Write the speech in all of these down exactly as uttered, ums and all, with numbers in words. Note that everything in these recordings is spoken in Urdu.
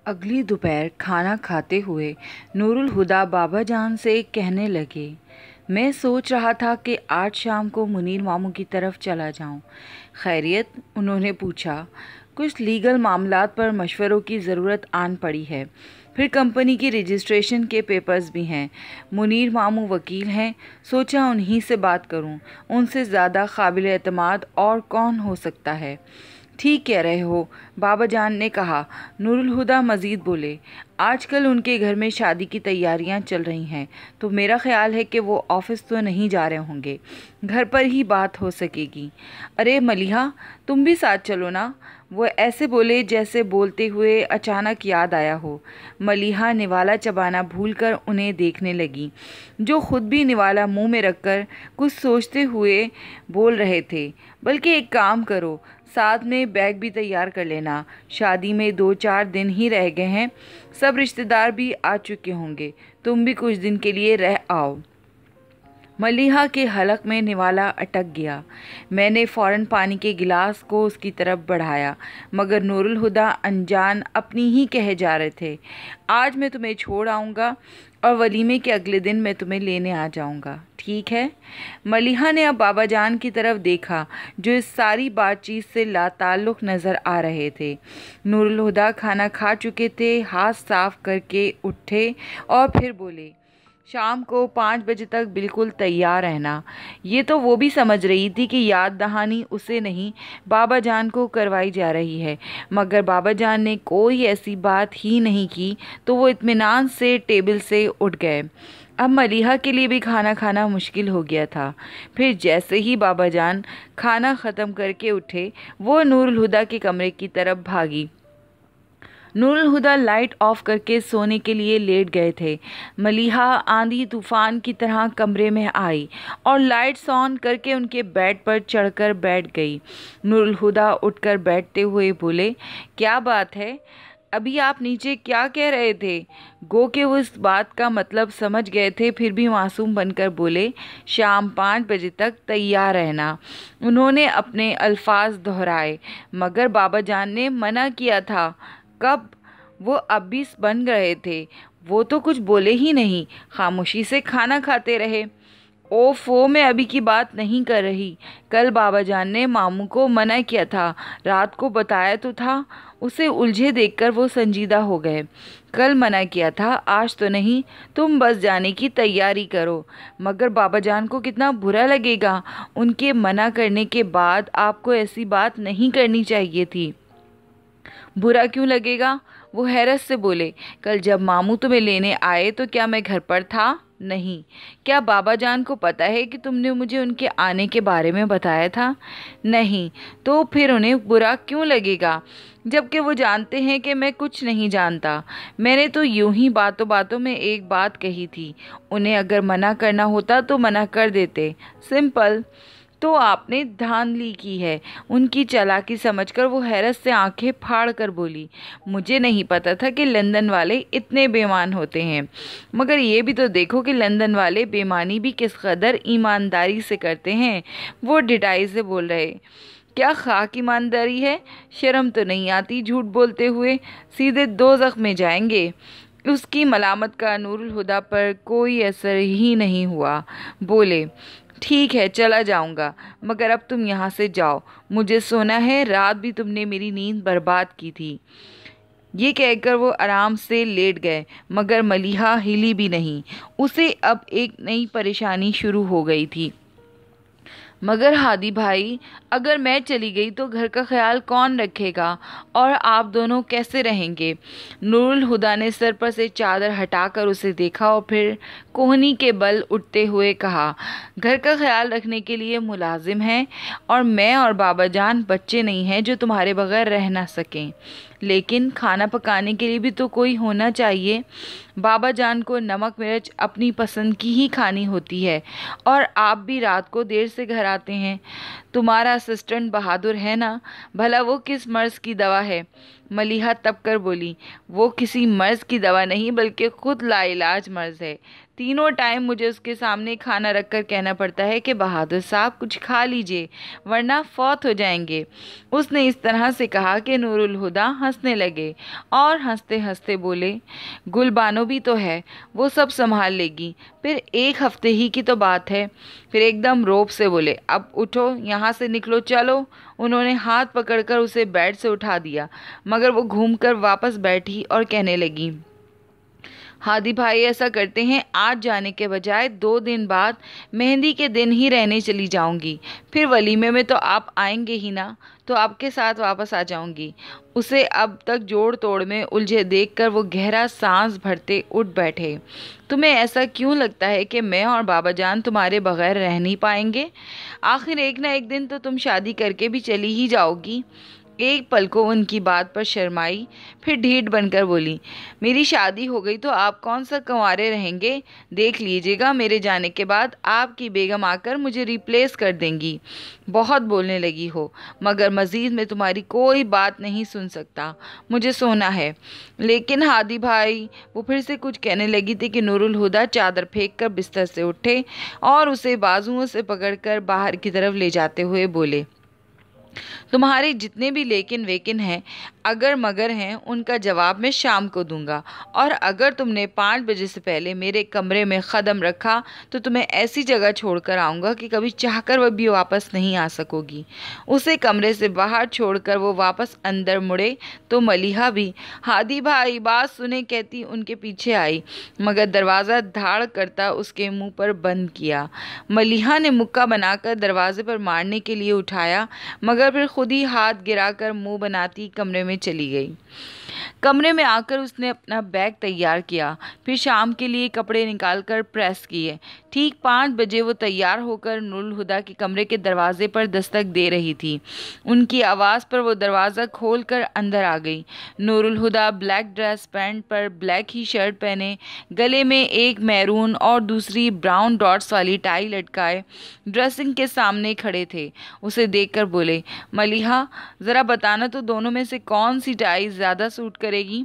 अगली दोपहर खाना खाते हुए नूरुल हुदा बाबा जान से कहने लगे, मैं सोच रहा था कि आज शाम को मुनीर मामू की तरफ चला जाऊं। खैरियत? उन्होंने पूछा। कुछ लीगल मामलात पर मशवरों की ज़रूरत आन पड़ी है, फिर कंपनी की रजिस्ट्रेशन के पेपर्स भी हैं। मुनीर मामू वकील हैं, सोचा उन्हीं से बात करूं। उनसे ज़्यादा काबिल एतमाद और कौन हो सकता है। ठीक कह रहे हो, बाबा जान ने कहा। नूरुल हुदा मज़ीद बोले, आजकल उनके घर में शादी की तैयारियां चल रही हैं, तो मेरा ख्याल है कि वो ऑफिस तो नहीं जा रहे होंगे, घर पर ही बात हो सकेगी। अरे मलिहा, तुम भी साथ चलो ना। वो ऐसे बोले जैसे बोलते हुए अचानक याद आया हो। मलिहा निवाला चबाना भूलकर उन्हें देखने लगी, जो खुद भी निवाला मुंह में रखकर कुछ सोचते हुए बोल रहे थे। बल्कि एक काम करो, साथ में बैग भी तैयार कर लेना। शादी में दो चार दिन ही रह गए हैं, सब रिश्तेदार भी आ चुके होंगे, तुम भी कुछ दिन के लिए रह आओ। मलिहा के हलक में निवाला अटक गया। मैंने फ़ौरन पानी के गिलास को उसकी तरफ बढ़ाया, मगर नूरुल हुदा अनजान अपनी ही कहे जा रहे थे। आज मैं तुम्हें छोड़ आऊँगा और वलीमे के अगले दिन मैं तुम्हें लेने आ जाऊँगा, ठीक है? मलिहा ने अब बाबा जान की तरफ देखा, जो इस सारी बातचीत से लाताल्लुक़ नज़र आ रहे थे। नूरुल हुदा खाना खा चुके थे, हाथ साफ करके उठे और फिर बोले, शाम को पाँच बजे तक बिल्कुल तैयार रहना। ये तो वो भी समझ रही थी कि याद दहानी उसे नहीं, बाबा जान को करवाई जा रही है, मगर बाबा जान ने कोई ऐसी बात ही नहीं की, तो वो इत्मीनान से टेबल से उठ गए। अब मलिहा के लिए भी खाना खाना मुश्किल हो गया था। फिर जैसे ही बाबा जान खाना ख़त्म करके उठे, वो नूरुल हुदा के कमरे की तरफ भागी। नूरुल हुदा लाइट ऑफ करके सोने के लिए लेट गए थे। मलिहा आंधी तूफान की तरह कमरे में आई और लाइट्स ऑन करके उनके बेड पर चढ़कर बैठ गई। नूरुल हुदा उठकर बैठते हुए बोले, क्या बात है? अभी आप नीचे क्या कह रहे थे? गो के वो इस बात का मतलब समझ गए थे, फिर भी मासूम बनकर बोले, शाम पाँच बजे तक तैयार रहना। उन्होंने अपने अल्फाज दोहराए, मगर बाबा जान ने मना किया था। कब? वो अब भी बन रहे थे, वो तो कुछ बोले ही नहीं, खामोशी से खाना खाते रहे। ओफो, मैं अभी की बात नहीं कर रही। कल बाबा जान ने मामू को मना किया था, रात को बताया तो था। उसे उलझे देखकर वो संजीदा हो गए। कल मना किया था, आज तो नहीं, तुम बस जाने की तैयारी करो। मगर बाबा जान को कितना बुरा लगेगा। उनके मना करने के बाद आपको ऐसी बात नहीं करनी चाहिए थी। बुरा क्यों लगेगा? वो हैरत से बोले, कल जब मामू तुम्हें लेने आए तो क्या मैं घर पर था? नहीं। क्या बाबा जान को पता है कि तुमने मुझे उनके आने के बारे में बताया था? नहीं। तो फिर उन्हें बुरा क्यों लगेगा, जबकि वो जानते हैं कि मैं कुछ नहीं जानता। मैंने तो यूं ही बातों बातों में एक बात कही थी, उन्हें अगर मना करना होता तो मना कर देते, सिंपल। तो आपने धांधली की है। उनकी चालाकी समझकर वो हैरत से आंखें फाड़ कर बोली, मुझे नहीं पता था कि लंदन वाले इतने बेईमान होते हैं। मगर ये भी तो देखो कि लंदन वाले बेईमानी भी किस कदर ईमानदारी से करते हैं। वो ढिठाई से बोल रहे, क्या खाक ईमानदारी है? शर्म तो नहीं आती झूठ बोलते हुए, सीधे दोज़ख में जाएंगे। उसकी मलामत का नूरुल हुदा पर कोई असर ही नहीं हुआ। बोले, ठीक है, चला जाऊंगा, मगर अब तुम यहाँ से जाओ, मुझे सोना है, रात भी तुमने मेरी नींद बर्बाद की थी। ये कहकर वो आराम से लेट गए, मगर मलिहा हिली भी नहीं। उसे अब एक नई परेशानी शुरू हो गई थी। मगर हादी भाई, अगर मैं चली गई तो घर का ख्याल कौन रखेगा और आप दोनों कैसे रहेंगे? नूरुल हुदा ने सर पर से चादर हटाकर उसे देखा और फिर कोहनी के बल उठते हुए कहा, घर का ख्याल रखने के लिए मुलाजिम हैं, और मैं और बाबा जान बच्चे नहीं हैं जो तुम्हारे बगैर रह ना सकें। लेकिन खाना पकाने के लिए भी तो कोई होना चाहिए। बाबा जान को नमक मिर्च अपनी पसंद की ही खानी होती है, और आप भी रात को देर से घर आते हैं। तुम्हारा असिस्टेंट बहादुर है ना? भला वो किस मर्ज़ की दवा है? मलिहा तब कर बोली, वो किसी मर्ज़ की दवा नहीं, बल्कि खुद लाइलाज मर्ज़ है। تینوں ٹائم مجھے اس کے سامنے کھانا رکھ کر کہنا پڑتا ہے کہ بہادر صاحب کچھ کھا لیجئے ورنہ فوت ہو جائیں گے۔ اس نے اس طرح سے کہا کہ نور الہدیٰ ہنسنے لگے اور ہنستے ہنستے بولے، گل بانو بھی تو ہے، وہ سب سنبھال لے گی، پھر ایک ہفتے ہی کی تو بات ہے۔ پھر ایک دم روب سے بولے، اب اٹھو، یہاں سے نکلو، چلو۔ انہوں نے ہاتھ پکڑ کر اسے بیڈ سے اٹھا دیا، مگر وہ گھوم کر واپس بیٹھی اور کہنے لگی، ہادی بھائی ایسا کرتے ہیں، آج جانے کے بجائے دو دن بعد مہندی کے دن ہی رہنے چلی جاؤں گی، پھر ولیمے میں تو آپ آئیں گے ہی نا، تو آپ کے ساتھ واپس آ جاؤں گی۔ اسے اب تک جوڑ توڑ میں الجھے دیکھ کر وہ گہرا سانس بھرتے اٹھ بیٹھے۔ تمہیں ایسا کیوں لگتا ہے کہ میں اور بابا جان تمہارے بغیر رہ نہیں پائیں گے؟ آخر ایک نہ ایک دن تو تم شادی کر کے بھی چلی ہی جاؤ گی۔ ایک پل کو ان کی بات پر شرمائی، پھر ڈھیٹ بن کر بولی، میری شادی ہو گئی تو آپ کون سا کنوارے رہیں گے؟ دیکھ لیجیے گا میرے جانے کے بعد آپ کی بیگم آ کر مجھے ریپلیس کر دیں گی۔ بہت بولنے لگی ہو، مگر مزید میں تمہاری کوئی بات نہیں سن سکتا، مجھے سونا ہے۔ لیکن ہادی بھائی، وہ پھر سے کچھ کہنے لگی تھی کہ نور الہدیٰ چادر پھینک کر بستر سے اٹھے اور اسے بازوؤں سے پکڑ کر باہر کی طرف لے جاتے ہوئے بولے، تمہارے جتنے بھی لیکن ویکن ہیں، اگر مگر ہیں، ان کا جواب میں شام کو دوں گا، اور اگر تم نے پانچ بجے سے پہلے میرے کمرے میں قدم رکھا تو تمہیں ایسی جگہ چھوڑ کر آؤں گا کہ کبھی چاہ کر وہ بھی واپس نہیں آ سکو گی۔ اسے کمرے سے باہر چھوڑ کر وہ واپس اندر مڑے تو ملیحہ بھی ہادی بھائی بات سنے کہتی ان کے پیچھے آئی، مگر دروازہ دھاڑ کرتا اس کے منہ پر بند کیا۔ ملیحہ نے مکہ بنا کر دروازے پر مارنے کے لیے اٹھایا، مگر پھر خود ہی ہاتھ گرا کر منہ بناتی کمرے میں چلی گئی۔ کمرے میں آ کر اس نے اپنا بیگ تیار کیا، پھر شام کے لیے کپڑے نکال کر پریس کیے۔ ٹھیک پانچ بجے وہ تیار ہو کر نور الہدیٰ کے کمرے کے دروازے پر دستک دے رہی تھی۔ ان کی آواز پر وہ دروازہ کھول کر اندر آ گئی۔ Noor ul Huda black dress pant پر بلیک ہی شرٹ پہنے، گلے میں ایک میرون اور دوسری براؤن ڈاٹس والی ٹائی لٹکائے ڈریسنگ کے سامنے کھڑے تھے۔ اسے دیکھ کر بولے، ملیحہ ذرا بتانا تو دونوں میں سے کون سی ٹائی زیادہ سوٹ کرے گی؟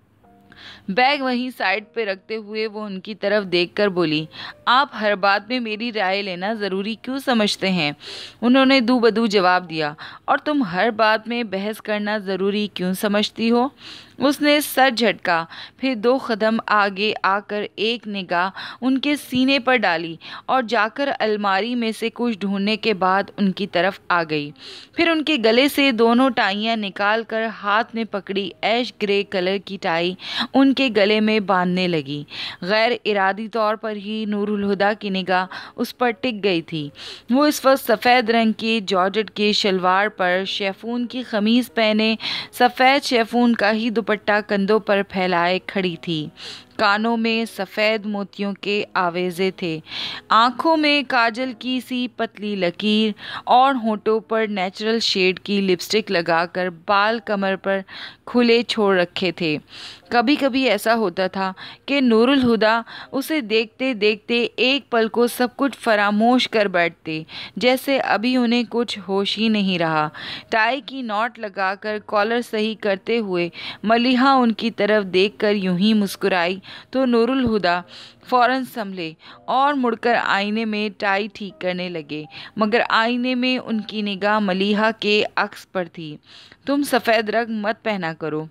بیگ وہیں سائڈ پہ رکھتے ہوئے وہ ان کی طرف دیکھ کر بولی، آپ ہر بات میں میری رائے لینا ضروری کیوں سمجھتے ہیں؟ انہوں نے دو بدو جواب دیا، اور تم ہر بات میں بحث کرنا ضروری کیوں سمجھتی ہو؟ اس نے سر جھٹکا، پھر دو قدم آگے آ کر ایک نگاہ ان کے سینے پر ڈالی اور جا کر الماری میں سے کچھ ڈھونڈنے کے بعد ان کی طرف آ گئی۔ پھر ان کے گلے سے دونوں ٹائیاں نکال کر ہاتھ میں پکڑی ایش گرے کلر کی ٹائی ان کے گلے میں باندھنے لگی۔ غیر ارادی طور پر ہی نور الہدیٰ کی نگاہ اس پر ٹک گئی تھی۔ وہ اس وقت سفید رنگ کے جارجٹ کے شلوار پر شیفون کی قمیض پہنے، سفید شیفون کا ہی دوپٹہ کندھوں پر پھیلائے کھڑی تھی۔ کانوں میں سفید موتیوں کے آویزے تھے، آنکھوں میں کاجل کی سی پتلی لکیر اور ہونٹوں پر نیچرل شیڈ کی لپسٹک لگا کر بال کمر پر کھلے چھوڑ رکھے تھے۔ کبھی کبھی ایسا ہوتا تھا کہ نور الہدیٰ اسے دیکھتے دیکھتے ایک پل کو سب کچھ فراموش کر بیٹھتے، جیسے ابھی انہیں کچھ ہوش ہی نہیں رہا۔ ٹائی کی نوٹ لگا کر کالر صحیح کرتے ہوئے ملیحہ ان کی طرف دیکھ کر یوں ہی مسکرائی تو نور الہدیٰ فوراً سنبھلے اور مڑ کر آئینے میں ٹائی ٹھیک کرنے لگے، مگر آئینے میں ان کی نگاہ ملیحہ کے عکس پر تھی۔ تم سفید رنگ مت پہنا کرو۔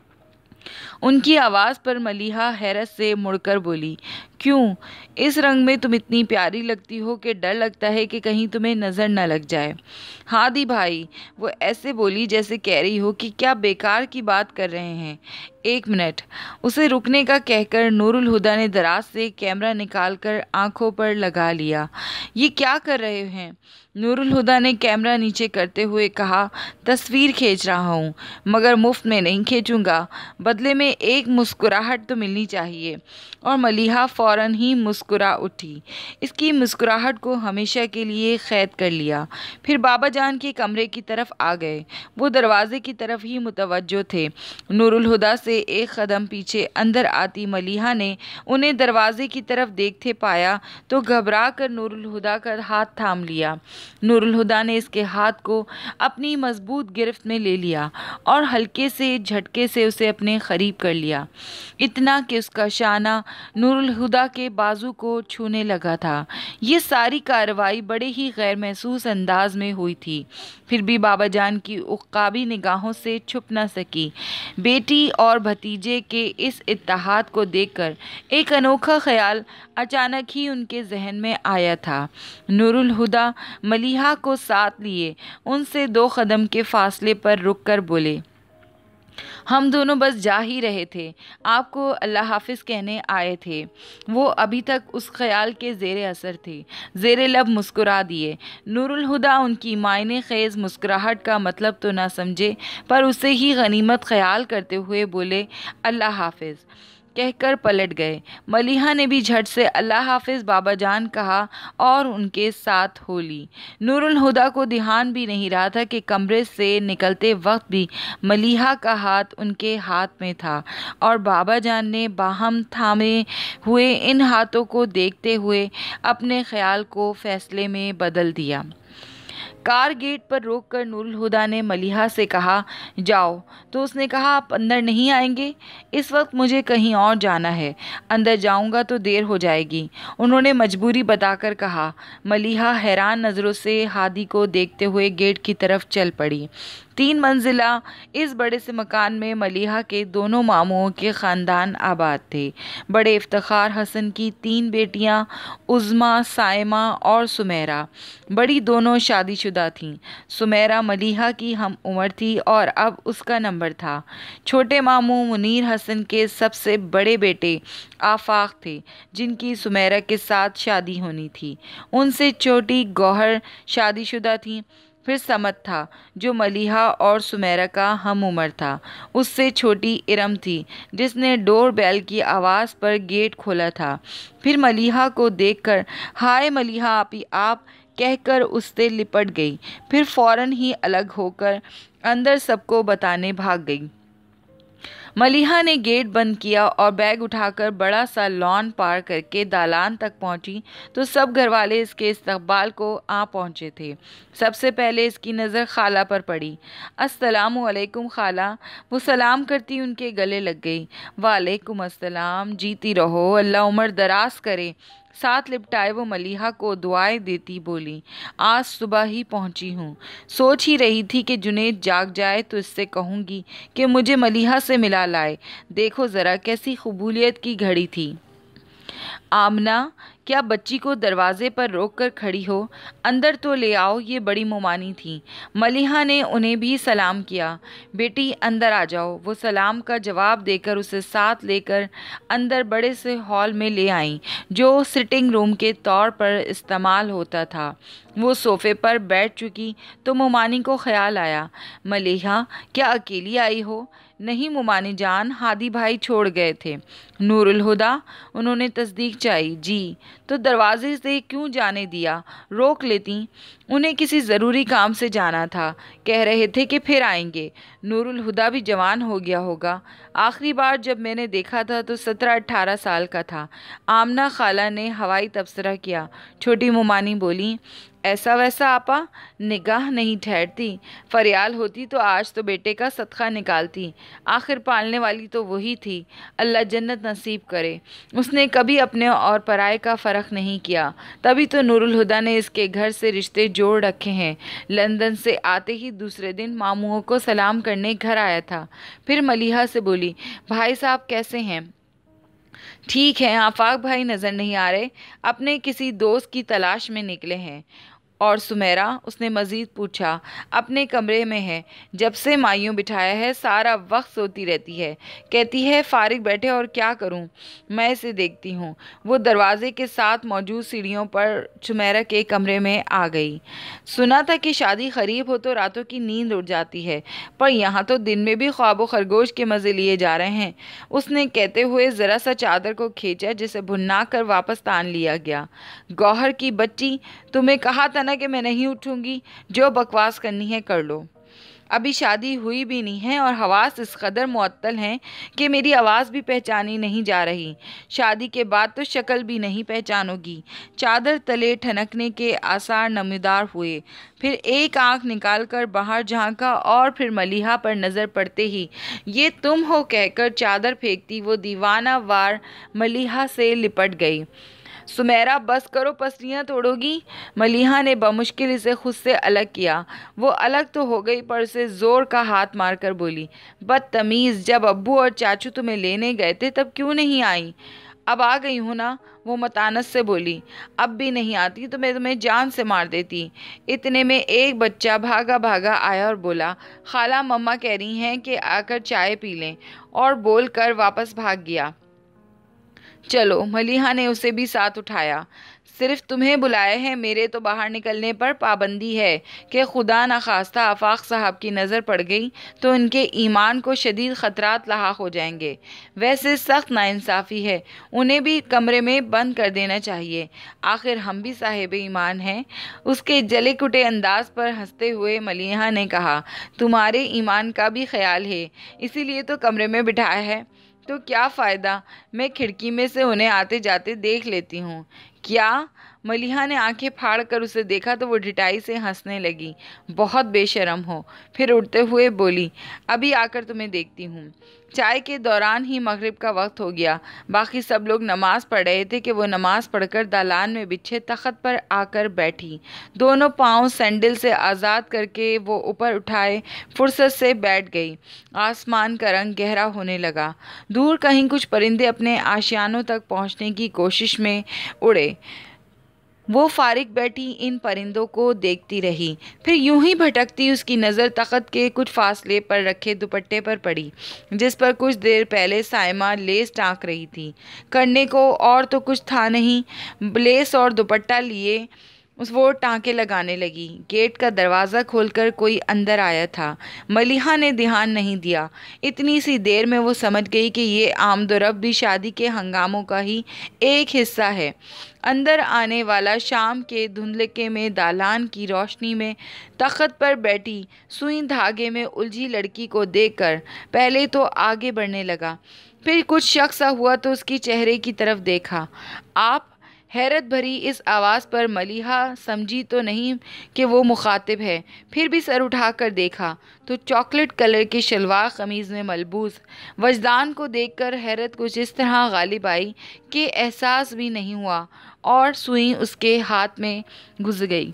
ان کی آواز پر ملیحہ حیرت سے مڑ کر بولی، کیوں؟ اس رنگ میں تم اتنی پیاری لگتی ہو کہ ڈر لگتا ہے کہ کہیں تمہیں نظر نہ لگ جائے۔ ہادی بھائی، وہ ایسے بولی جیسے کہہ رہی ہو کہ کیا بیکار کی بات کر رہے ہیں۔ ایک منٹ، اسے رکنے کا کہہ کر نور الہدیٰ نے دراز سے کیمرہ نکال کر آنکھوں پر لگا لیا۔ یہ کیا کر رہے ہیں؟ نور الہدیٰ نے کیمرہ نیچے کرتے ہوئے کہا، تصویر کھینچ رہا ہوں، مگر مفت میں نہیں کھینچوں گا، بدلے میں ایک مسکراہٹ تو ملنی چاہیے۔ اور ملیحہ فوراً ہی مسکرا اٹھی۔ اس کی مسکراہٹ کو ہمیشہ کے لیے قید کر لیا۔ پھر بابا جان کے کمرے کی طرف آ گئے۔ وہ دروازے کی طرف ہی متوجہ تھے۔ نور الہدیٰ سے ایک قدم پیچھے اندر آتی ملیحہ نے انہیں دروازے کی طرف دیکھتے پایا تو گھبرا کر نور الہدیٰ کا ہاتھ تھام لیا۔ نور الہدیٰ نے اس کے ہاتھ کو اپنی مضبوط گرفت میں لے لیا اور ہلکے سے جھٹکے سے اسے اپنے قریب کر لیا، اتنا کہ اس کا شانہ نور الہدیٰ हुदा के बाजू को छूने लगा था। ये सारी कार्रवाई बड़े ही गैर महसूस अंदाज में हुई थी, फिर भी बाबा जान की उक्काबी निगाहों से छुप न सकी। बेटी और भतीजे के इस इत्तेहाद को देखकर एक अनोखा ख्याल अचानक ही उनके जहन में आया था। नूरुल हुदा मलिहा को साथ लिए उनसे दो कदम के फासले पर रुककर बोले, हम दोनों बस जा ही रहे थे, आपको अल्लाह हाफिज कहने आए थे। वो अभी तक उस ख्याल के ज़ेरे असर थे, ज़ेरे लब मुस्कुरा दिए। नूरुल हुदा उनकी मायने खेज़ मुस्कुराहट का मतलब तो ना समझे, पर उसे ही गनीमत ख्याल करते हुए बोले, अल्लाह हाफिज कहकर पलट गए। मलिहा ने भी झट से अल्लाह हाफिज बाबा जान कहा और उनके साथ हो ली। नूरुल हुदा को ध्यान भी नहीं रहा था कि कमरे से निकलते वक्त भी मलिहा का हाथ उनके हाथ में था और बाबा जान ने बाहम थामे हुए इन हाथों को देखते हुए अपने ख्याल को फैसले में बदल दिया। कार गेट पर रोककर नूरुल हुदा ने मलिहा से कहा, जाओ। तो उसने कहा, आप अंदर नहीं आएंगे? इस वक्त मुझे कहीं और जाना है, अंदर जाऊंगा तो देर हो जाएगी, उन्होंने मजबूरी बताकर कहा। मलिहा हैरान नज़रों से हादी को देखते हुए गेट की तरफ चल पड़ी। तीन मंजिला इस बड़े से मकान में मलिहा के दोनों मामुओं के ख़ानदान आबाद थे। बड़े इफ्तिखार हसन की तीन बेटियां उज़्मा, साइमा और सुमेरा, बड़ी दोनों शादीशुदा थीं। सुमेरा मलिहा की हम उम्र थी और अब उसका नंबर था। छोटे मामू मुनीर हसन के सबसे बड़े बेटे आफाक थे, जिनकी सुमेरा के साथ शादी होनी थी। उनसे छोटी गौहर शादीशुदा थी। फिर समत था, जो मलिहा और सुमेरा का हम उम्र था। उससे छोटी इरम थी, जिसने डोर बेल की आवाज़ पर गेट खोला था। फिर मलिहा को देखकर, हाय मलिहा आपी आप कहकर उससे लिपट गई। फिर फौरन ही अलग होकर अंदर सबको बताने भाग गई। मलिहा ने गेट बंद किया और बैग उठाकर बड़ा सा लॉन पार करके दालान तक पहुंची तो सब घरवाले इसके इस्तकबाल को आ पहुंचे थे। सबसे पहले इसकी नज़र खाला पर पड़ी। अस्सलामु अलैकुम खाला, वो सलाम करती उनके गले लग गई। वालेकुम अस्सलाम, जीती रहो, अल्लाह उम्र दराज करे। साथ लिपटाए वो मलिहा को दुआएं देती बोली, आज सुबह ही पहुंची हूँ, सोच ही रही थी कि जुनेद जाग जाए तो इससे कहूँगी कि मुझे मलिहा से मिला लाए। देखो ज़रा कैसी कबूलियत की घड़ी थी। आमना, क्या बच्ची को दरवाजे पर रोक कर खड़ी हो, अंदर तो ले आओ, ये बड़ी मुमानी थी। मलिहा ने उन्हें भी सलाम किया। बेटी अंदर आ जाओ। वो सलाम का जवाब देकर उसे साथ लेकर अंदर बड़े से हॉल में ले आईं, जो सिटिंग रूम के तौर पर इस्तेमाल होता था। वो सोफ़े पर बैठ चुकी तो मुमानी को ख्याल आया, मलिहा क्या अकेली आई हो? नहीं मुमानी जान, हादी भाई छोड़ गए थे। नूरुल हुदा, उन्होंने तस्दीक चाही। जी, तो दरवाजे से क्यों जाने दिया, रोक लेती, उन्हें किसी ज़रूरी काम से जाना था, कह रहे थे कि फिर आएंगे। नूरुल हुदा भी जवान हो गया होगा, आखिरी बार जब मैंने देखा था तो सत्रह अट्ठारह साल का था। आमना खाला ने हवाई तबसरा किया। छोटी मुमानी बोली, ऐसा वैसा आपा, निगाह नहीं ठहरती, फरियाल होती तो आज तो बेटे का सदका निकालती, आखिर पालने वाली तो वही थी, अल्लाह जन्नत नसीब करे। उसने कभी अपने और पराये का फ़र्क नहीं किया, तभी तो नूरुल हुदा ने इसके घर से रिश्ते जोड़ रखे हैं। लंदन से आते ही दूसरे दिन मामूओं को सलाम करने घर आया था। फिर मलिहा से बोली, भाई साहब कैसे हैं? ठीक है, आफाक भाई नज़र नहीं आ रहे, अपने किसी दोस्त की तलाश में निकले हैं। और सुमेरा, उसने मज़ीद पूछा, अपने कमरे में है, जब से मायूं बिठाया है सारा वक्त सोती रहती है, कहती है फारिग बैठे और क्या करूं, मैं इसे देखती हूं। वो दरवाजे के साथ मौजूद सीढ़ियों पर सुमेरा के कमरे में आ गई। सुना था कि शादी करीब हो तो रातों की नींद उड़ जाती है, पर यहाँ तो दिन में भी ख्वाब खरगोश के मज़े लिए जा रहे हैं, उसने कहते हुए ज़रा सा चादर को खींचा, जिसे भुन्ना कर वापस तान लिया गया। गौहर की बच्ची, तुम्हें कहा था ना कि मैं नहीं उठूंगी, जो बकवास करनी है कर लो। ابھی شادی ہوئی بھی نہیں ہے اور حواس اس قدر معطل ہیں کہ میری آواز بھی پہچانی نہیں جا رہی۔ شادی کے بعد تو شکل بھی نہیں پہچانو گی۔ چادر تلے ٹھنکنے کے آثار نمودار ہوئے۔ پھر ایک آنکھ نکال کر باہر جھانکا اور پھر ملیحہ پر نظر پڑتے ہی یہ تم ہو کہہ کر چادر پھینکتی وہ دیوانہ وار ملیحہ سے لپٹ گئی۔ سمیرا بس کرو، پسلیاں توڑو گی۔ ملیحہ نے بمشکل اسے خود سے الگ کیا۔ وہ الگ تو ہو گئی پر اسے زور کا ہاتھ مار کر بولی، بدتمیز، جب ابو اور چاچو تمہیں لینے گئے تھے تب کیوں نہیں آئی؟ اب آ گئی ہوں نا، وہ متانت سے بولی۔ اب بھی نہیں آتی تو میں تمہیں جان سے مار دیتی۔ اتنے میں ایک بچہ بھاگا بھاگا آیا اور بولا، خالہ مما کہہ رہی ہیں کہ آ کر چائے پی لیں، اور بول کر واپس بھاگ گیا۔ چلو، ملیحہ نے اسے بھی ساتھ اٹھایا۔ صرف تمہیں بلائے ہیں، میرے تو باہر نکلنے پر پابندی ہے کہ خدا نخواستہ آفاق صاحب کی نظر پڑ گئی تو ان کے ایمان کو شدید خطرات لاحق ہو جائیں گے۔ ویسے سخت ناانصافی ہے، انہیں بھی کمرے میں بند کر دینا چاہیے، آخر ہم بھی صاحب ایمان ہیں۔ اس کے جلے کٹے انداز پر ہنستے ہوئے ملیحہ نے کہا، تمہارے ایمان کا بھی خیال ہے، اسی لیے تو کمرے میں بٹھایا ہے۔ تو کیا فائدہ، میں کھڑکی میں سے انہیں آتے جاتے دیکھ لیتی ہوں۔ کیا؟ ملیحہ نے آنکھیں پھاڑ کر اسے دیکھا تو وہ ڈٹائی سے ہنسنے لگی۔ بہت بے شرم ہو۔ پھر اٹھتے ہوئے بولی، ابھی آ کر تمہیں دیکھتی ہوں۔ چائے کے دوران ہی مغرب کا وقت ہو گیا۔ باقی سب لوگ نماز پڑھ رہے تھے کہ وہ نماز پڑھ کر دالان میں بچھے تخت پر آ کر بیٹھی۔ دونوں پاؤں سینڈل سے آزاد کر کے وہ اوپر اٹھائے فرصت سے بیٹھ گئی۔ آسمان کا رنگ گہرا ہونے لگا۔ دور کہیں کچھ پرندے اپنے آشیانوں تک پہنچنے کی کوشش میں اڑے۔ وہ فارغ بیٹھی ان پرندوں کو دیکھتی رہی۔ پھر یوں ہی بھٹکتی اس کی نظر تخت کے کچھ فاصلے پر رکھے دوپٹے پر پڑی، جس پر کچھ دیر پہلے سائمہ لیس ٹانک رہی تھی۔ کرنے کو اور تو کچھ تھا نہیں، لیس اور دوپٹہ لیے وہ ٹانکے لگانے لگی۔ گیٹ کا دروازہ کھول کر کوئی اندر آیا تھا۔ ملیحہ نے دھیان نہیں دیا۔ اتنی سی دیر میں وہ سمجھ گئی کہ یہ آمد و رفت بھی شادی کے ہنگاموں کا ہی ایک حصہ ہے۔ اندر آنے والا شام کے دھندلکے میں دالان کی روشنی میں تخت پر بیٹھی سوئی دھاگے میں الجھی لڑکی کو دیکھ کر پہلے تو آگے بڑھنے لگا، پھر کچھ شک سا ہوا تو اس کی چہرے کی طرف دیکھا۔ آپ؟ حیرت بھری اس آواز پر ملیحہ سمجھی تو نہیں کہ وہ مخاطب ہے، پھر بھی سر اٹھا کر دیکھا تو چاکلیٹ کلر کی شلوار قمیض میں ملبوس وجدان کو دیکھ کر حیرت کچھ اس طرح غالب آئی کہ احساس بھی نہیں ہوا اور سوئی اس کے ہاتھ میں گھس گئی۔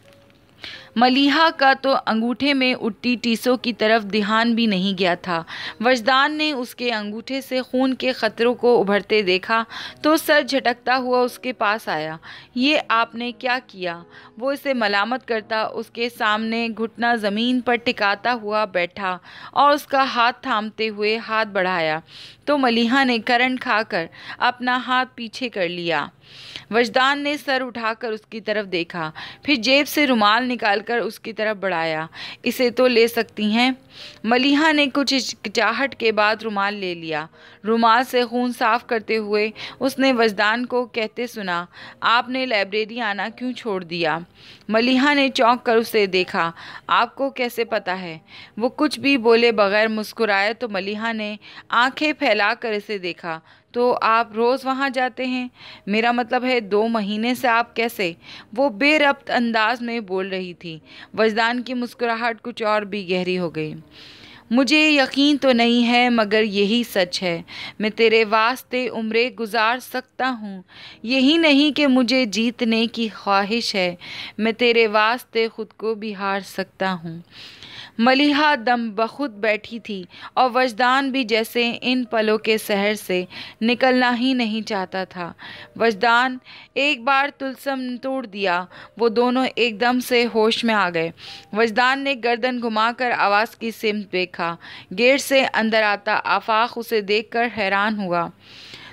ملیحہ کا تو انگوٹھے میں اٹھتی ٹیسوں کی طرف دھیان بھی نہیں گیا تھا۔ وجدان نے اس کے انگوٹھے سے خون کے قطروں کو ابھرتے دیکھا تو سر جھٹکتا ہوا اس کے پاس آیا۔ یہ آپ نے کیا کیا؟ وہ اسے ملامت کرتا اس کے سامنے گھٹنا زمین پر ٹکاتا ہوا بیٹھا اور اس کا ہاتھ تھامتے ہوئے ہاتھ بڑھایا تو ملیحہ نے کرنٹ کھا کر اپنا ہاتھ پیچھے کر لیا۔ وجدان نے سر اٹھا کر اس کی طرف دیکھا، پھر جیب سے رومال نکال کر اس کی طرف بڑھایا۔ اسے تو لے سکتی ہیں۔ ملیحہ نے کچھ ہچکچاہٹ کے بعد رومال لے لیا۔ رومال سے خون صاف کرتے ہوئے اس نے وجدان کو کہتے سنا، آپ نے لائبریری آنا کیوں چھوڑ دیا؟ ملیحہ نے چونک کر اسے دیکھا۔ آپ کو کیسے پتا ہے؟ وہ کچھ بھی بولے بغیر مسکرائے تو ملیحہ نے آنکھیں پھیلا کر اسے دیکھا۔ تو آپ روز وہاں جاتے ہیں؟ میرا مطلب ہے دو مہینے سے آپ کیسے؟ وہ بے ربط انداز میں بول رہی تھی۔ وجدان کی مسکراہٹ کچھ اور بھی گہری ہو گئی۔ مجھے یقین تو نہیں ہے مگر یہی سچ ہے، میں تیرے واسطے عمریں گزار سکتا ہوں۔ یہی نہیں کہ مجھے جیتنے کی خواہش ہے، میں تیرے واسطے خود کو بھی ہار سکتا ہوں۔ ملیحہ دم بخود بیٹھی تھی اور وجدان بھی جیسے ان پلوں کے سحر سے نکلنا ہی نہیں چاہتا تھا۔ وجدان ایک بار طلسم توڑ دیا، وہ دونوں ایک دم سے ہوش میں آ گئے۔ وجدان نے گردن گھما کر آواز کی سمت دیکھا۔ گیٹ سے اندر آتا آفاق اسے دیکھ کر حیران ہوا۔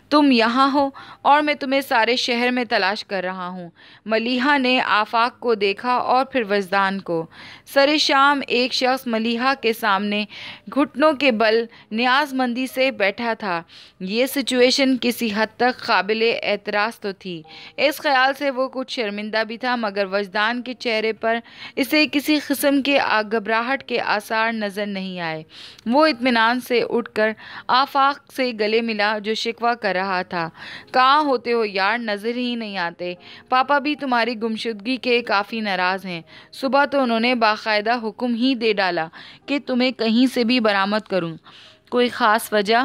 تم یہاں ہو اور میں تمہیں سارے شہر میں تلاش کر رہا ہوں۔ ملیحہ نے آفاق کو دیکھا اور پھر وجدان کو۔ سر شام ایک شخص ملیحہ کے سامنے گھٹنوں کے بل نیاز مندی سے بیٹھا تھا۔ یہ سچویشن کسی حد تک قابل اعتراض تو تھی۔ اس خیال سے وہ کچھ شرمندہ بھی تھا، مگر وجدان کے چہرے پر اسے کسی قسم کے گھبراہٹ کے آثار نظر نہیں آئے۔ وہ اطمینان سے اٹھ کر آفاق سے گلے ملا جو شکوہ کر رہا تھا۔ کہاں ہوتے ہو یار، نظر ہی نہیں آتے۔ پاپا بھی تمہاری گمشدگی کے کافی ناراض ہیں۔ صبح تو انہوں نے باقاعدہ حکم ہی دے ڈالا کہ تمہیں کہیں سے بھی برآمد کروں۔ کوئی خاص وجہ؟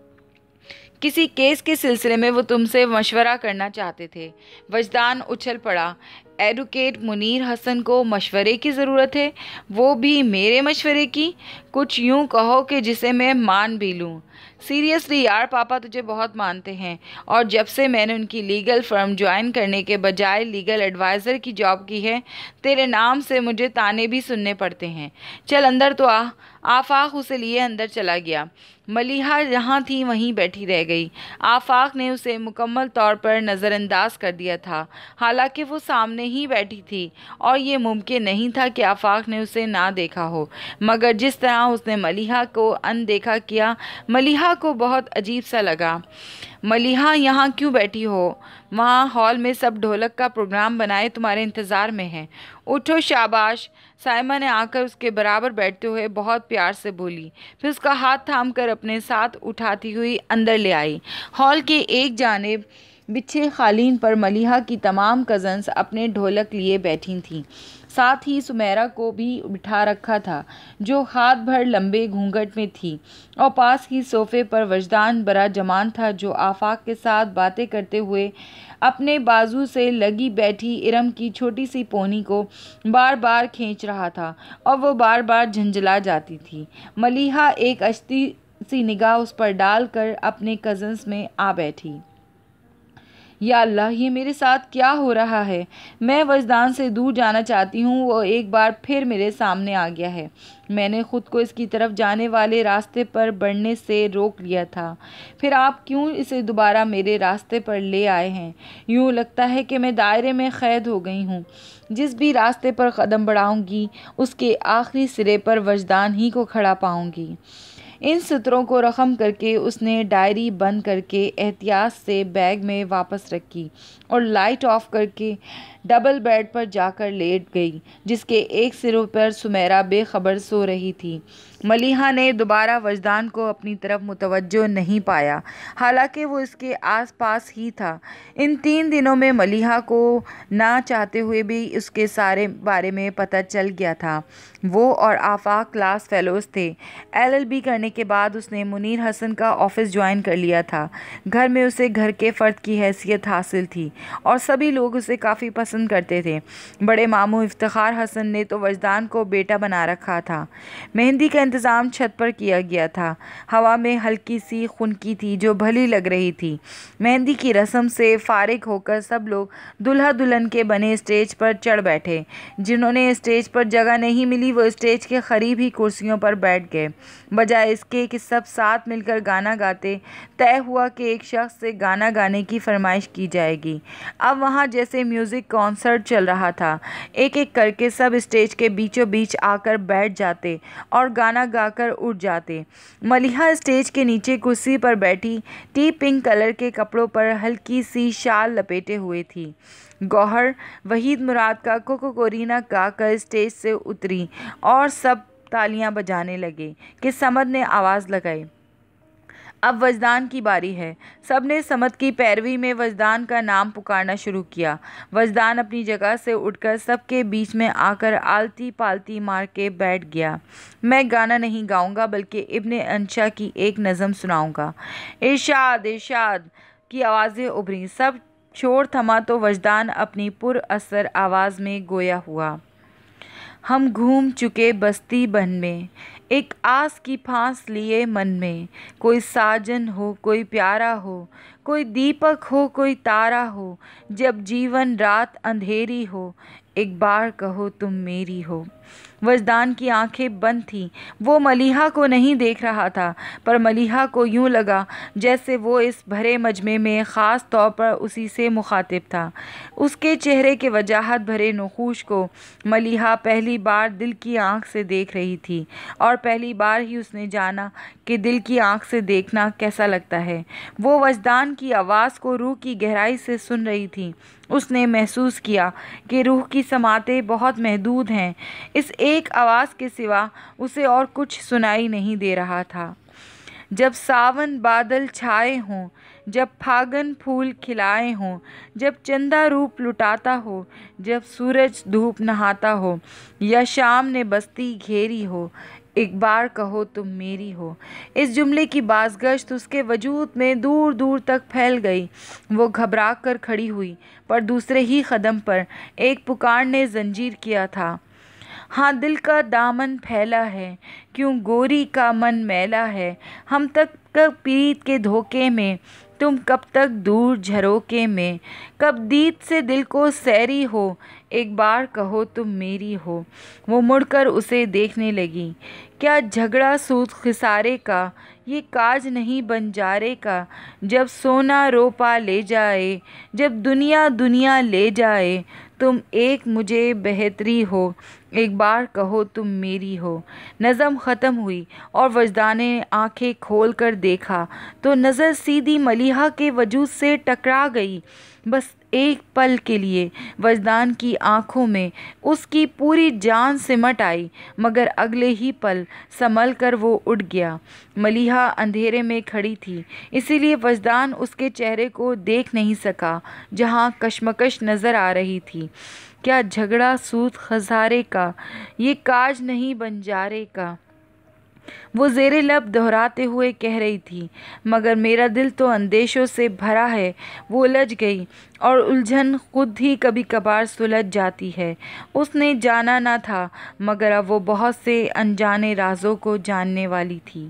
کسی کیس کے سلسلے میں وہ تم سے مشورہ کرنا چاہتے تھے۔ وجدان اچھل پڑا۔ ایڈوکیٹ منیر حسن کو مشورے کی ضرورت ہے؟ وہ بھی میرے مشورے کی؟ کچھ یوں کہو کہ جسے میں مان بھی لوں۔ سیریسلی یار، پاپا تجھے بہت مانتے ہیں، اور جب سے میں نے ان کی لیگل فرم جوائن کرنے کے بجائے لیگل ایڈوائزر کی جاب کی ہے، تیرے نام سے مجھے تانے بھی سننے پڑتے ہیں۔ چل اندر تو آ۔ آفاق اسے لیے اندر چلا گیا۔ ملیحہ جہاں تھی وہیں بیٹھی رہ گئی۔ آفاق نے اسے مکمل طور پر نظر انداز کر دیا تھا، حالانکہ وہ سامنے ہی بیٹھی تھی اور یہ ممکن نہیں تھا کہ آفاق نے اسے نہ دیکھا ہو، مگر جس طرح اس نے ملیحہ کو اندیکھا کیا، ملیحہ کو بہت عجیب سا لگا۔ ملیحہ، یہاں کیوں بیٹھی ہو؟ وہاں ہال میں سب ڈھولک کا پروگرام بنائے تمہارے انتظار میں ہیں۔ اٹھو، شاباش۔ سائمہ نے آ کر اس کے برابر بیٹھتے ہوئے بہت پیار سے بولی، پھر اس کا ہاتھ تھام کر اپنے ساتھ اٹھاتی ہوئی اندر لے آئی۔ ہال کے ایک جانب بچھے قالین پر ملیحہ کی تمام کزنز اپنے ڈھولک لیے بیٹھی تھیں۔ ساتھ ہی سمیرہ کو بھی بٹھا رکھا تھا، جو ہاتھ بھر لمبے گھونگھٹ میں تھی، اور پاس ہی صوفے پر وجدان برا جمان تھا، جو آفاق کے ساتھ باتیں کرتے ہوئے اپنے بازو سے لگی بیٹھی ارم کی چھوٹی سی پونی کو بار بار کھینچ رہا تھا، اور وہ بار بار جھنجھلا جاتی تھی۔ ملیحہ ایک اشتی سی نگاہ اس پر ڈال کر اپنے کزنز میں آ بیٹھی۔ یا اللہ، یہ میرے ساتھ کیا ہو رہا ہے؟ میں وجدان سے دور جانا چاہتی ہوں، وہ ایک بار پھر میرے سامنے آ گیا ہے۔ میں نے خود کو اس کی طرف جانے والے راستے پر بڑھنے سے روک لیا تھا، پھر آپ کیوں اسے دوبارہ میرے راستے پر لے آئے ہیں؟ یوں لگتا ہے کہ میں دائرے میں قید ہو گئی ہوں۔ جس بھی راستے پر قدم بڑھاؤں گی، اس کے آخری سرے پر وجدان ہی کو کھڑا پاؤں گی۔ ان سطروں کو رقم کر کے اس نے ڈائری بند کر کے احتیاط سے بیگ میں واپس رکھی اور لائٹ آف کر کے ڈبل بیڈ پر جا کر لیٹ گئی، جس کے ایک سرے پر سمیرہ بے خبر سو رہی تھی۔ ملیحہ نے دوبارہ وجدان کو اپنی طرف متوجہ نہیں پایا، حالانکہ وہ اس کے آس پاس ہی تھا۔ ان تین دنوں میں ملیحہ کو نہ چاہتے ہوئے بھی اس کے سارے بارے میں پتہ چل گیا تھا۔ وہ اور آفاق کلاس فیلوز تھے۔ ایل ایل بی کرنے کے بعد اس نے منیر حسن کا آفس جوائن کر لیا تھا۔ گھر میں اسے گھر کے فرد کی حیثیت حاصل تھی اور سبھی لوگ اسے کافی پسند کرتے تھے۔ بڑے ماموں افتخار حسن نے تو وجدان کو بیٹا بنا رکھا تھا۔ مہندی کا انتظام چھت پر کیا گیا تھا۔ ہوا میں ہلکی سی خنکی تھی جو بھلی لگ رہی تھی۔ مہندی کی رسم سے فارغ ہو کر سب لوگ دلہا دلہن کے بنے اسٹیج پر چڑھ بیٹھے۔ جنہوں نے اسٹیج پر جگہ نہیں ملی، وہ اسٹیج کے قریب ہی کرسیوں پر بیٹھ گئے۔ بجائے اس کے کہ سب ساتھ مل کر گانا گاتے، طے ہوا کہ ایک شخص سے گانا گانے کی فرمائش کی جائے گی۔ اب وہاں جیسے میوزک کانسرٹ چل رہا تھا۔ ایک ایک کر کے سب اسٹیج کے بیچوں بیچ آ کر بیٹھ جاتے اور گانا گا کر اٹھ جاتے۔ ملیحہ اسٹیج کے نیچے کرسی پر بیٹھی ٹی پنک کلر کے کپڑوں پر ہلکی سی شال لپیٹے ہوئے تھی۔ گوہر وحید مراد کا کوکو کورینا گا کر اسٹیج سے اتری اور سب تالیاں بجانے لگے کہ سمد نے آواز لگائی، اب وجدان کی باری ہے۔ سب نے سمد کی پیروی میں وجدان کا نام پکارنا شروع کیا۔ وجدان اپنی جگہ سے اٹھ کر سب کے بیچ میں آ کر آلتی پالتی مار کے بیٹھ گیا۔ میں گانا نہیں گاؤں گا بلکہ ابن انشا کی ایک نظم سناؤں گا۔ ارشاد ارشاد کی آوازیں ابھریں۔ سب شور تھما تو وجدان اپنی پر اثر آواز میں گویا ہوا۔ ہم گھوم چکے بستی بن میں، ایک آس کی پھانس لیے من میں، کوئی ساجن ہو کوئی پیارا ہو، کوئی دیپک ہو کوئی تارا ہو، جب جیون رات اندھیری ہو، ایک بار کہو تم میری ہو۔ وجدان کی آنکھیں بند تھیں، وہ ملیحہ کو نہیں دیکھ رہا تھا، پر ملیحہ کو یوں لگا جیسے وہ اس بھرے مجمع میں خاص طور پر اسی سے مخاطب تھا۔ اس کے چہرے کے وجاہت بھرے نقوش کو ملیحہ پہلی بار دل کی آنکھ سے دیکھ رہی تھی، اور پہلی بار ہی اس نے جانا کہ دل کی آنکھ سے دیکھنا کیسا لگتا ہے۔ وہ وجدان کی آواز کو روح کی گہرائی سے سن رہی تھی۔ اس نے محسوس کیا کہ روح کی سماعتیں بہت محدود ہیں، اس ایک آواز کے سوا اسے اور کچھ سنائی نہیں دے رہا تھا۔ جب ساون بادل چھائے ہوں، جب پھاگن پھول کھلائے ہوں، جب چندہ روپ لٹاتا ہو، جب سورج دھوپ نہاتا ہو، یا شام نے بستی گھیری ہو، ایک بار کہو تم میری ہو۔ اس جملے کی بازگشت اس کے وجود میں دور دور تک پھیل گئی۔ وہ گھبرا کر کھڑی ہوئی، پر دوسرے ہی قدم پر ایک پکار نے زنجیر کیا تھا۔ ہاں دل کا دامن پھیلا ہے، کیوں گوری کا من میلا ہے، ہم تک کب پریت کے دھوکے میں، تم کب تک دور جھروکے میں، کب دید سے دل کو سیری ہو، ایک بار کہو تم میری ہو۔ وہ مڑ کر اسے دیکھنے لگی۔ کیا جھگڑا سود خسارے کا، یہ کاج نہیں بنجارے کا، جب سونا روپا لے جائے، جب دنیا دنیا لے جائے، تم ایک مجھے بہتری ہو، ایک بار کہو تم میری ہو۔ نظم ختم ہوئی اور وجدان نے آنکھیں کھول کر دیکھا تو نظر سیدھی ملیحہ کے وجود سے ٹکرا گئی۔ بس ایک پل کے لیے وجدان کی آنکھوں میں اس کی پوری جان سمٹ آئی، مگر اگلے ہی پل سنبھل کر وہ اٹھ گیا۔ ملیحہ اندھیرے میں کھڑی تھی، اسی لیے وجدان اس کے چہرے کو دیکھ نہیں سکا جہاں کشمکش نظر آ رہی تھی۔ کیا جھگڑا سود خسارے کا، یہ کاج نہیں بنجارے کا، وہ زیر لب دہراتے ہوئے کہہ رہی تھی، مگر میرا دل تو اندیشوں سے بھرا ہے۔ وہ الجھ گئی، اور الجھن خود ہی کبھی کبھار سلجھ جاتی ہے۔ اس نے جانا نہ تھا، مگر اب وہ بہت سے انجانے رازوں کو جاننے والی تھی۔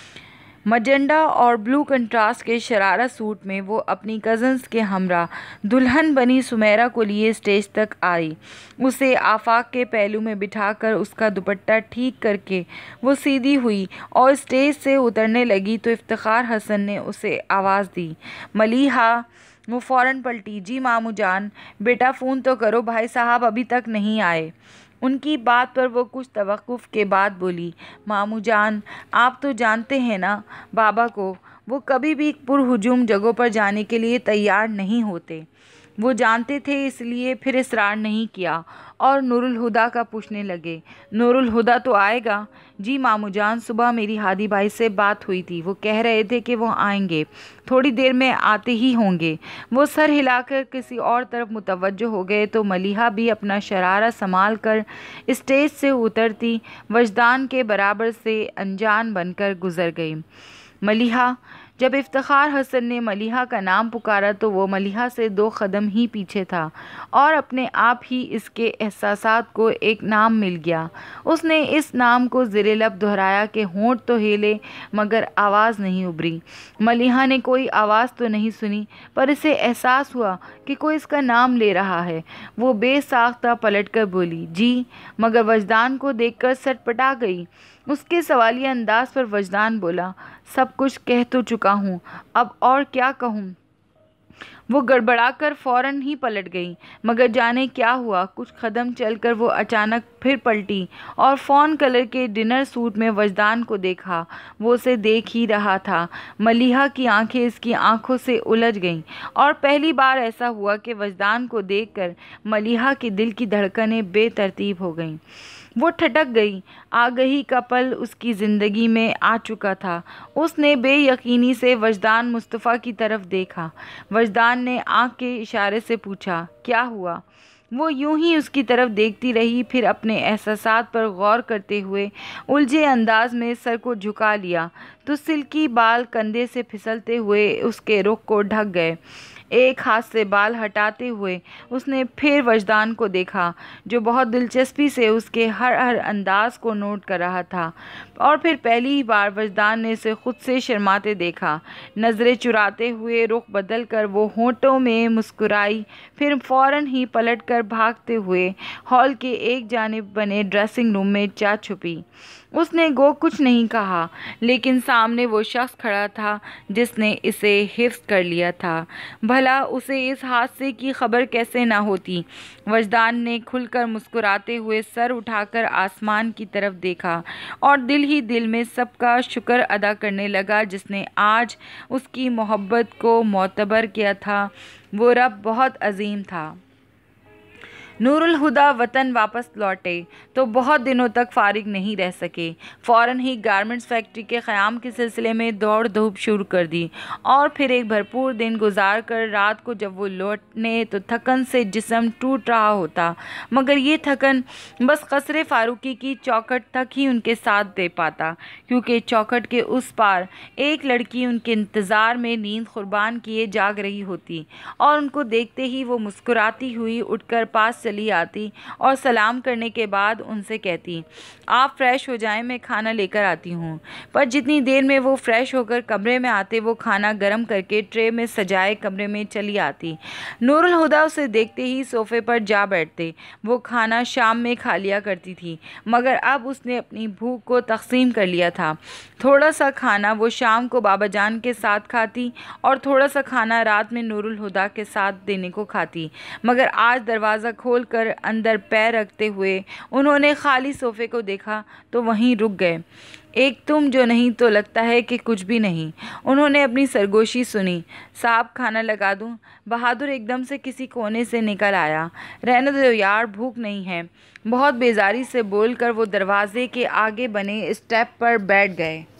مجنڈا اور بلو کنٹراسٹ کے شرارہ سوٹ میں وہ اپنی کزنز کے ہمراہ دلہن بنی سمیرہ کو لیے اسٹیج تک آئی۔ اسے آفاق کے پہلو میں بٹھا کر اس کا دوپٹہ ٹھیک کر کے وہ سیدھی ہوئی اور اسٹیج سے اترنے لگی تو افتخار حسن نے اسے آواز دی، ملیحہ۔ وہ فوراً پلٹی، جی ماموں جان۔ بیٹا فون تو کرو، بھائی صاحب ابھی تک نہیں آئے۔ ان کی بات پر وہ کچھ توقف کے بعد بولی، ماموں جان آپ تو جانتے ہیں نا بابا کو، وہ کبھی بھی پرہجوم جگہوں پر جانے کے لیے تیار نہیں ہوتے۔ وہ جانتے تھے، اس لیے پھر اصرار نہیں کیا اور نور الہدیٰ کا پوچھنے لگے، نور الہدیٰ تو آئے گا؟ جی ماموں جان، صبح میری ہادی بھائی سے بات ہوئی تھی، وہ کہہ رہے تھے کہ وہ آئیں گے، تھوڑی دیر میں آتے ہی ہوں گے۔ وہ سر ہلا کر کسی اور طرف متوجہ ہو گئے تو ملیحہ بھی اپنا شرارہ سنبھال کر اسٹیج سے اترتی وجدان کے برابر سے انجان بن کر گزر گئی۔ ملیحہ۔ جب افتخار حسن نے ملیحہ کا نام پکارا تو وہ ملیحہ سے دو قدم ہی پیچھے تھا، اور اپنے آپ ہی اس کے احساسات کو ایک نام مل گیا۔ اس نے اس نام کو زیر لب دہرایا کہ ہونٹ تو ہلے مگر آواز نہیں ابھری۔ ملیحہ نے کوئی آواز تو نہیں سنی، پر اسے احساس ہوا کہ کوئی اس کا نام لے رہا ہے۔ وہ بے ساختہ پلٹ کر بولی، جی، مگر وجدان کو دیکھ کر سٹ پٹا گئی۔ اس کے سوالیہ انداز پر وجدان بولا، سب کچھ کہہ تو چکا ہوں، اب اور کیا کہوں؟ وہ گڑبڑا کر فوراً ہی پلٹ گئی، مگر جانے کیا ہوا، کچھ قدم چل کر وہ اچانک پھر پلٹی اور فون کلر کے ڈنر سوٹ میں وجدان کو دیکھا۔ وہ اسے دیکھ ہی رہا تھا۔ ملیحہ کی آنکھیں اس کی آنکھوں سے الجھ گئیں، اور پہلی بار ایسا ہوا کہ وجدان کو دیکھ کر ملیحہ کے دل کی دھڑکنیں بے ترتیب ہو گئیں۔ وہ ٹھٹک گئی۔ آگہی کا پل اس کی زندگی میں آ چکا تھا۔ اس نے بے یقینی سے وجدان مصطفیٰ کی طرف دیکھا۔ وجدان نے آنکھ کے اشارے سے پوچھا، کیا ہوا؟ وہ یوں ہی اس کی طرف دیکھتی رہی، پھر اپنے احساسات پر غور کرتے ہوئے الجھے انداز میں سر کو جھکا لیا تو سلکی بال کندھے سے پھسلتے ہوئے اس کے رخ کو ڈھک گئے۔ ایک ہاتھ سے بال ہٹاتے ہوئے اس نے پھر وجدان کو دیکھا جو بہت دلچسپی سے اس کے ہر ہر انداز کو نوٹ کر رہا تھا، اور پھر پہلی بار وجدان نے اسے خود سے شرماتے دیکھا۔ نظریں چراتے ہوئے رخ بدل کر وہ ہونٹوں میں مسکرائی، پھر فوراً ہی پلٹ کر بھاگتے ہوئے ہال کے ایک جانب بنے ڈریسنگ روم میں جا چھپی۔ اس نے گو کچھ نہیں کہا، لیکن سامنے وہ شخص کھڑا تھا جس نے اسے حفظ کر لیا تھا۔ بھلا اسے اس حادثے کی خبر کیسے نہ ہوتی؟ وجدان نے کھل کر مسکراتے ہوئے سر اٹھا کر آسمان کی طرف دیکھا اور دل ہی دل میں سب کا شکر ادا کرنے لگا جس نے آج اس کی محبت کو معتبر کیا تھا۔ وہ رب بہت عظیم تھا۔ نور الہدا وطن واپس لوٹے تو بہت دنوں تک فارغ نہیں رہ سکے۔ فوراً ہی گارمنٹس فیکٹری کے قیام کے سلسلے میں دوڑ دھوپ شروع کر دی، اور پھر ایک بھرپور دن گزار کر رات کو جب وہ لوٹنے تو تھکن سے جسم ٹوٹ رہا ہوتا، مگر یہ تھکن بس قصر فاروقی کی چوکھٹ تک ہی ان کے ساتھ دے پاتا، کیونکہ چوکھٹ کے اس پار ایک لڑکی ان کے انتظار میں نیند قربان کیے جاگ رہی ہوتی، اور ان کو دیکھتے ہی وہ مسکراتی ہوئی اٹھ کر پاس چلی آتی اور سلام کرنے کے بعد ان سے کہتی، آپ فریش ہو جائیں، میں کھانا لے کر آتی ہوں۔ پر جتنی دیر میں وہ فریش ہو کر کمرے میں آتے، وہ کھانا گرم کر کے ٹرے میں سجائے کمرے میں چلی آتی۔ نور الہدا اسے دیکھتے ہی صوفے پر جا بیٹھتے۔ وہ کھانا شام میں کھا لیا کرتی تھی، مگر اب اس نے اپنی بھوک کو تقسیم کر لیا تھا۔ تھوڑا سا کھانا وہ شام کو بابا جان کے ساتھ کھاتی اور تھوڑا سا کھانا رات میں نور الہدا کے ساتھ دینے کو کھاتی، مگر آج دروازہ کھول کر اندر پیر رکھتے ہوئے انہوں نے خالی صوفے کو دیکھا تو وہیں رک گئے۔ ایک تم جو نہیں تو لگتا ہے کہ کچھ بھی نہیں۔ انہوں نے اپنی سرگوشی سنی۔ صاحب کھانا لگا دوں؟ بہادر ایک دم سے کسی کونے سے نکل آیا۔ رہنے دو یار، بھوک نہیں ہے، بہت بیزاری سے بول کر وہ دروازے کے آگے بنے اسٹیپ پر بیٹھ گئے۔